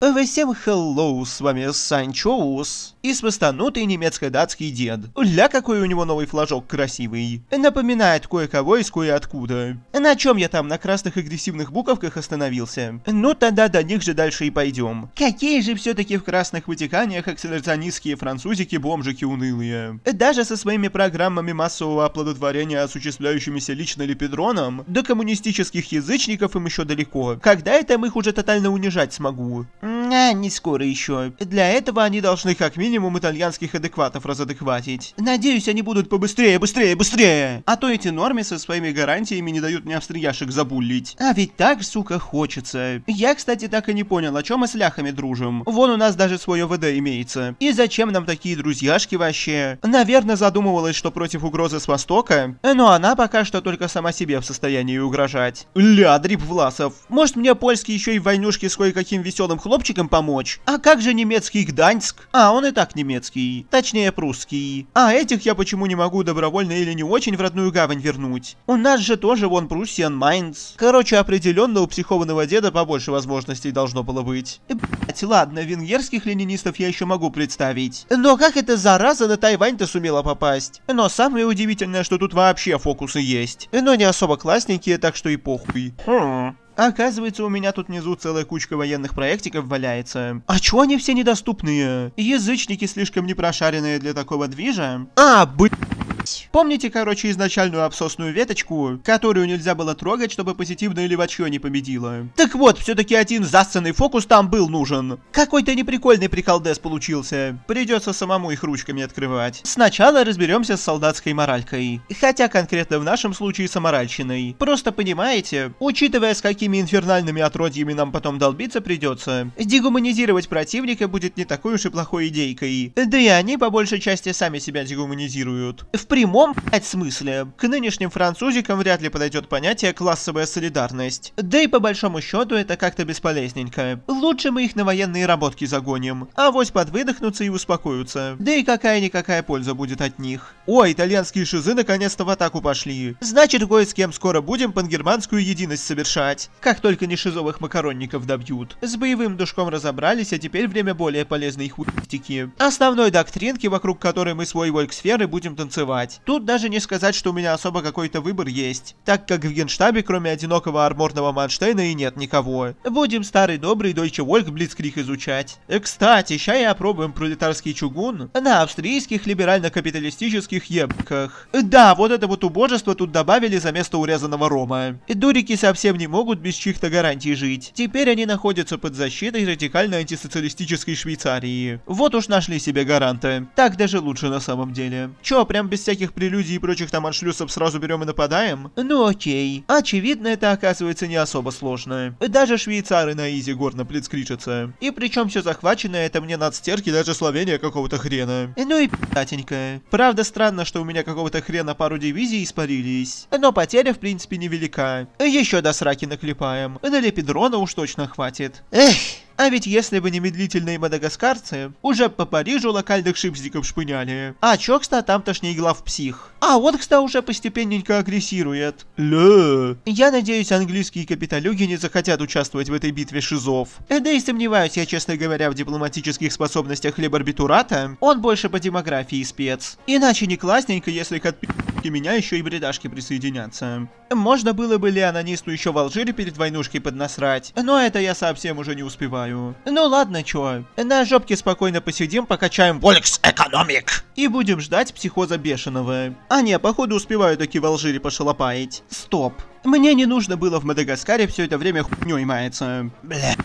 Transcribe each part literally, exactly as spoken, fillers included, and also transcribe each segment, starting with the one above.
Всем hello, с вами Санчоус и смостанутый немецко-датский дед. Ля, какой у него новый флажок красивый. Напоминает кое-кого из кое-откуда. На чем я там на красных агрессивных буковках остановился? Ну тогда до них же дальше и пойдем. Какие же все-таки в красных вытеканиях акселерационистские французики бомжики унылые. Даже со своими программами массового оплодотворения, осуществляющимися лично Лепедроном, до коммунистических язычников им еще далеко. Когда это мы их уже тотально унижать смогу? А, не скоро еще. Для этого они должны как минимум итальянских адекватов разадекватить. Надеюсь, они будут побыстрее, быстрее, быстрее. А то эти нормы со своими гарантиями не дают мне австрияшек забуллить. А ведь так, сука, хочется. Я, кстати, так и не понял, о чем мы с ляхами дружим. Вон у нас даже свое ВД имеется. И зачем нам такие друзьяшки вообще? Наверное, задумывалась, что против угрозы с Востока, но она пока что только сама себе в состоянии угрожать. Ля, Дрип Власов. Может, мне польский еще и в войнушке с кое-каким веселым хлопчиком помочь? А как же немецкий Гданьск? А, он и так немецкий. Точнее, прусский. А этих я почему не могу добровольно или не очень в родную гавань вернуть? У нас же тоже вон Пруссиан, Майнц. Короче, определенно у психованного деда побольше возможностей должно было быть. Блять, ладно, венгерских ленинистов я еще могу представить. Но как эта зараза на Тайвань-то сумела попасть? Но самое удивительное, что тут вообще фокусы есть. Но не особо классненькие, так что и похуй. Хм. Оказывается, у меня тут внизу целая кучка военных проектиков валяется. А чё они все недоступные? Язычники слишком непрошаренные для такого движа? А, блять. Помните, короче, изначальную абсосную веточку, которую нельзя было трогать, чтобы позитивное левачье не победило? Так вот, все-таки один зассанный фокус там был нужен. Какой-то неприкольный приколдес получился. Придется самому их ручками открывать. Сначала разберемся с солдатской моралькой. Хотя конкретно в нашем случае с аморальщиной. Просто понимаете, учитывая, с какими инфернальными отродьями нам потом долбиться придется, дегуманизировать противника будет не такой уж и плохой идейкой. Да и они по большей части сами себя дегуманизируют. В прямом, блять, смысле. К нынешним французикам вряд ли подойдет понятие классовая солидарность. Да и по большому счету это как-то бесполезненько. Лучше мы их на военные работки загоним. Авось подвыдохнутся и успокоятся. Да и какая-никакая польза будет от них. О, итальянские шизы наконец-то в атаку пошли. Значит, кое с кем скоро будем пангерманскую единость совершать. Как только не шизовых макаронников добьют. С боевым душком разобрались, а теперь время более полезной хуйстики. Основной доктринки, вокруг которой мы свой вольк-сферы будем танцевать. Тут даже не сказать, что у меня особо какой-то выбор есть, так как в генштабе кроме одинокого арморного Манштейна и нет никого. Будем старый добрый Deutsche Volk Blitzkrieg изучать. Кстати, ща и опробуем пролетарский чугун на австрийских либерально-капиталистических ебках. Да, вот это вот убожество тут добавили за место урезанного рома. Дурики совсем не могут без чьих-то гарантий жить. Теперь они находятся под защитой радикально-антисоциалистической Швейцарии. Вот уж нашли себе гаранта. Так даже лучше на самом деле. Чё, прям без всяких прелюдий и прочих там аншлюсов сразу берем и нападаем? Ну окей. Очевидно, это оказывается не особо сложно. Даже швейцары на изи горно плицкричатся. И причем все захваченное это мне надстерки даже Словения какого-то хрена. Ну и пи***тенько. Правда странно, что у меня какого-то хрена пару дивизий испарились. Но потеря в принципе невелика. Еще до сраки наклепаем. На Лепедрона уж точно хватит. Эх. А ведь если бы не медлительные мадагаскарцы, уже по Парижу локальных шипзиков шпыняли. А чё-кста там тошней глав псих. А вот, кста, уже постепенненько агрессирует. Ля. Я надеюсь, английские капиталюги не захотят участвовать в этой битве шизов. Да и сомневаюсь я, честно говоря, в дипломатических способностях хлебарбитурата. Он больше по демографии спец. Иначе не классненько, если к отпи***ке меня еще и бредашки присоединятся. Можно было бы Леонанисту еще в Алжире перед войнушкой поднасрать, но это я совсем уже не успеваю. Ну ладно, чё, на жопке спокойно посидим, покачаем Volks Economic и будем ждать психоза бешеного. А не, походу успеваю таки в Алжире пошалопаить. Стоп. Мне не нужно было в Мадагаскаре все это время хуйнёй маяться. Бля.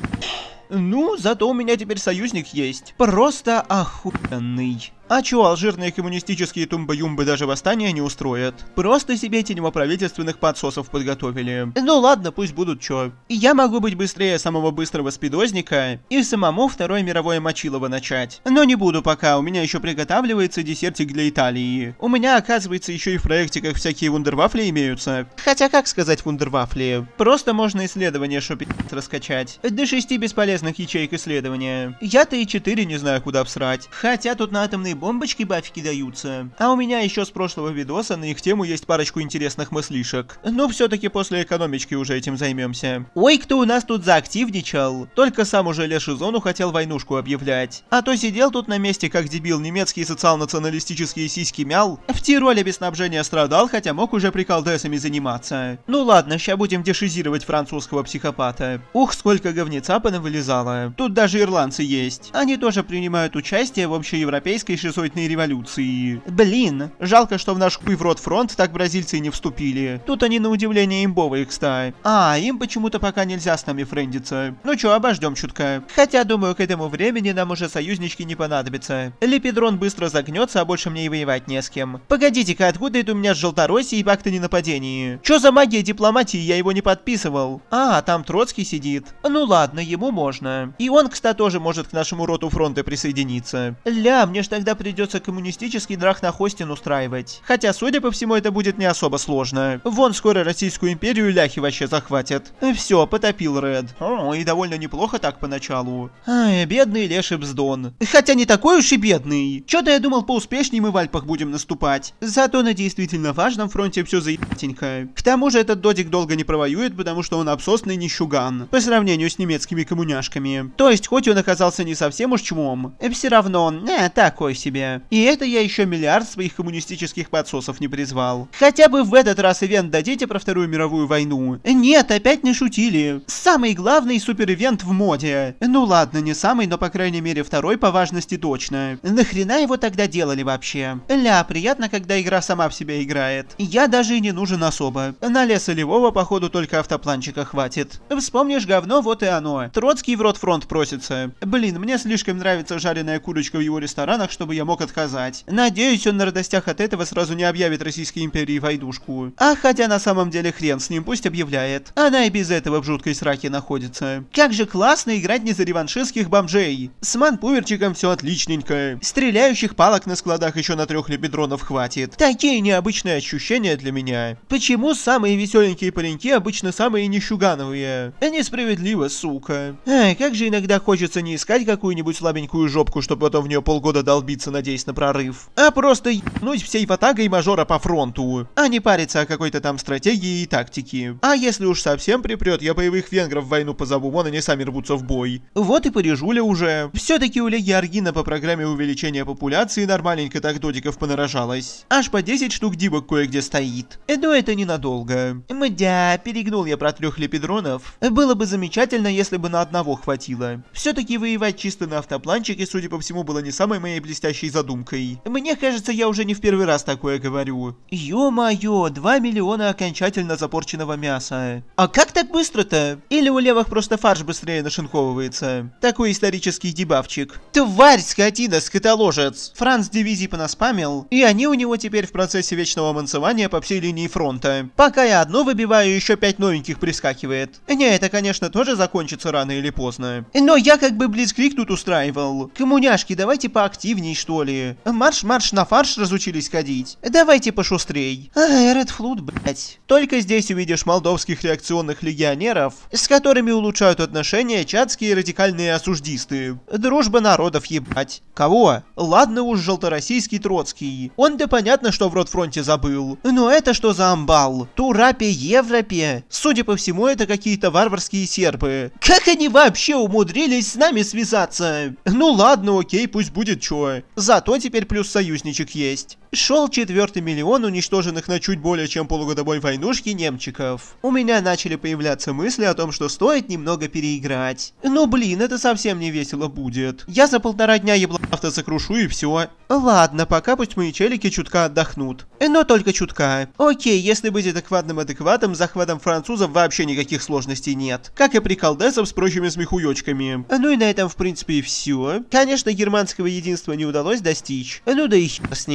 Ну, зато у меня теперь союзник есть. Просто охуенный. А чё, алжирные коммунистические тумбы-юмбы даже восстания не устроят? Просто себе тенево-правительственных подсосов подготовили. Ну ладно, пусть будут чё. Я могу быть быстрее самого быстрого спидозника и самому Второе мировое мочилово начать. Но не буду пока, у меня еще приготавливается десертик для Италии. У меня, оказывается, еще и в проектиках всякие вундервафли имеются. Хотя, как сказать вундервафли? Просто можно исследование шопить раскачать. До шести бесполезных ячеек исследования. Я-то и четыре не знаю, куда всрать. Хотя тут на атомные бомбочки бафики даются. А у меня еще с прошлого видоса на их тему есть парочку интересных мыслишек. Но все-таки после экономички уже этим займемся. Ой, кто у нас тут заактивничал? Только сам уже леший зону хотел войнушку объявлять. А то сидел тут на месте как дебил, немецкие социал-националистические сиськи мял. В Тироле без снабжения страдал, хотя мог уже приколдесами заниматься. Ну ладно, ща будем дешизировать французского психопата. Ух, сколько говнеца понавылезало. Тут даже ирландцы есть. Они тоже принимают участие в общеевропейской шизоидной революции. Блин, жалко, что в наш хуй в рот фронт так бразильцы не вступили. Тут они на удивление имбовые, кстати. А, им почему-то пока нельзя с нами френдиться. Ну чё, обождем чутка. Хотя, думаю, к этому времени нам уже союзнички не понадобятся. Лепидрон быстро загнется, а больше мне и воевать не с кем. Погодите-ка, откуда это у меня с Желтороссией пакт о ненападении? Чё за магия дипломатии, я его не подписывал. А, там Троцкий сидит. Ну ладно, ему можно. И он, кстати, тоже может к нашему роту фронта присоединиться. Ля, мне ж тогда придется коммунистический драх на хостин устраивать. Хотя, судя по всему, это будет не особо сложно. Вон скоро Российскую империю ляхи вообще захватят. Все, потопил Ред. О, и довольно неплохо так поначалу. Ай, бедный леший бздон. Хотя не такой уж и бедный. Чё-то я думал, поуспешнее мы в Альпах будем наступать. Зато на действительно важном фронте все заебатенько. К тому же этот додик долго не провоюет, потому что он обсосный нищуган. По сравнению с немецкими коммуняшками. То есть, хоть он оказался не совсем уж чмом, все равно он, э, такой себе. И это я еще миллиард своих коммунистических подсосов не призвал. Хотя бы в этот раз ивент дадите про Вторую мировую войну. Нет, опять не шутили. Самый главный супер-ивент в моде. Ну ладно, не самый, но по крайней мере второй по важности точно. Нахрена его тогда делали вообще? Ля, приятно, когда игра сама в себя играет. Я даже и не нужен особо. На лесолевого, походу, только автопланчика хватит. Вспомнишь говно, вот и оно. Троцкий в рот фронт просится. Блин, мне слишком нравится жареная курочка в его ресторанах, чтобы я мог отказать. Надеюсь, он на радостях от этого сразу не объявит Российской империи войдушку. А хотя на самом деле хрен с ним, пусть объявляет. Она и без этого в жуткой сраке находится. Как же классно играть не за реваншистских бомжей. С манпуверчиком все отличненько. Стреляющих палок на складах еще на трех лепидронов хватит. Такие необычные ощущения для меня. Почему самые веселенькие пареньки обычно самые нищугановые? Несправедливо, сука. Эй, как же иногда хочется не искать какую-нибудь слабенькую жопку, чтобы потом в нее полгода долбиться, надеясь на прорыв, а просто ебнуть всей ватагой мажора по фронту, а не париться о какой-то там стратегии и тактике. А если уж совсем припрет, я боевых венгров в войну позову, вон они сами рвутся в бой. Вот и порежуля уже. Все-таки у Леги Аргина по программе увеличения популяции нормальненько так додиков понарожалось. Аж по десять штук дибок кое-где стоит. Но это ненадолго. Мдя, перегнул я про трех лепидронов. Было бы замечательно, если бы на одного хватило. Все-таки воевать чисто на автопланчике, судя по всему, было не самой моей блестящей задумкой. Мне кажется, я уже не в первый раз такое говорю. Ё-моё, два миллиона окончательно запорченного мяса. А как так быстро-то? Или у левых просто фарш быстрее нашинковывается? Такой исторический дебафчик. Тварь, скотина, скотоложец. Франц дивизий понаспамил, и они у него теперь в процессе вечного мансования по всей линии фронта. Пока я одно выбиваю, еще пять новеньких прискакивает. Не, это, конечно, тоже закончится рано или поздно. Но я как бы блицкриг тут устраивал. Коммуняшки, давайте поактивней, что ли. Марш-марш на фарш разучились ходить. Давайте пошустрей. Ай, Редфлут, блять. Только здесь увидишь молдовских реакционных легионеров, с которыми улучшают отношения чадские радикальные осуждисты. Дружба народов, ебать. Кого? Ладно уж, желтороссийский Троцкий. Он-то понятно, что в ротфронте забыл. Но это что за амбал? Турапе Европе? Судя по всему, это какие-то варварские сербы. Как они вообще умудрились с нами связаться? Ну ладно, окей, пусть будет чё. Зато теперь плюс союзничек есть. Шел четвертый миллион уничтоженных на чуть более чем полугодовой войнушки немчиков. У меня начали появляться мысли о том, что стоит немного переиграть. Ну блин, это совсем не весело будет. Я за полтора дня еблавто закрушу и все. Ладно, пока пусть мои челики чутка отдохнут. Но только чутка. Окей, если быть адекватным адекватом, захватом французов вообще никаких сложностей нет. Как и приколдесов с прочими смехуёчками. Ну и на этом в принципе и все. Конечно, германского единства не удалось достичь. Ну да и хер с ним.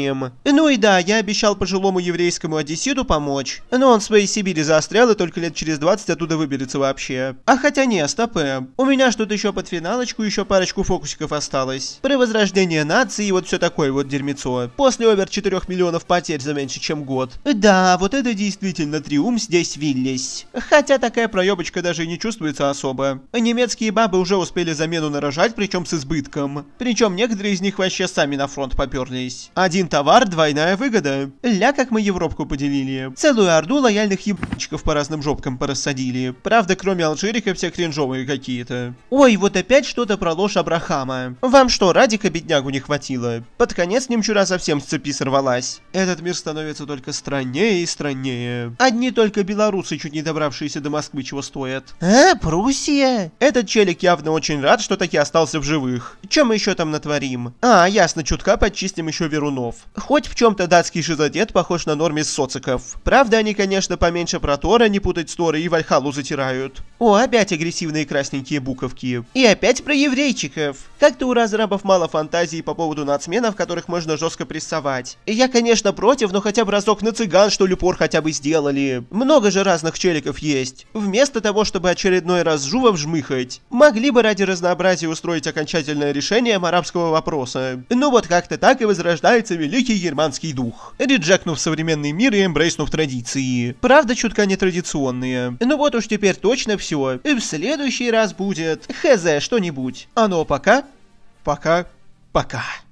Ну и да, я обещал пожилому еврейскому одесситу помочь, но он в своей Сибири застрял и только лет через двадцать оттуда выберется вообще. А хотя не, стопэ. У меня ж тут еще под финалочку еще парочку фокусиков осталось. Про возрождение нации и вот все такое вот дерьмецо. После овер четырёх миллионов потерь за меньше чем год. Да, вот это действительно триумф здесь Виллис. Хотя такая проебочка даже и не чувствуется особо. Немецкие бабы уже успели замену нарожать, причем с избытком. Причем некоторые из них вообще сами на фронт поперлись. Один товар, двойная выгода. Ля, как мы Европку поделили. Целую орду лояльных ебучков по разным жопкам порассадили. Правда, кроме алжириков, все кринжовые какие-то. Ой, вот опять что-то про ложь Абрахама. Вам что, Радика беднягу не хватило? Под конец немчура совсем с цепи сорвалась. Этот мир становится только страннее и страннее. Одни только белорусы, чуть не добравшиеся до Москвы, чего стоят. А, Пруссия? Этот челик явно очень рад, что таки остался в живых. Чем мы еще там натворим? А, ясно, чутка подчистим еще верунов. Хоть в чем-то датский шизодед похож на норме социков. Правда, они, конечно, поменьше про Тора, не путать с Торой, и Вальхалу затирают. О, опять агрессивные красненькие буковки. И опять про еврейчиков. Как-то у разрабов мало фантазии по поводу нацменов, которых можно жестко прессовать. Я, конечно, против, но хотя бы разок на цыган, что ли, пор хотя бы сделали. Много же разных челиков есть. Вместо того, чтобы очередной раз жувов жмыхать, могли бы ради разнообразия устроить окончательное решение арабского вопроса. Ну вот как-то так и возрождается великий германский дух, реджекнув современный мир и эмбрейснув традиции. Правда, чутка нетрадиционные. Ну вот уж теперь точно все. В следующий раз будет хз что-нибудь. А ну пока, пока, пока.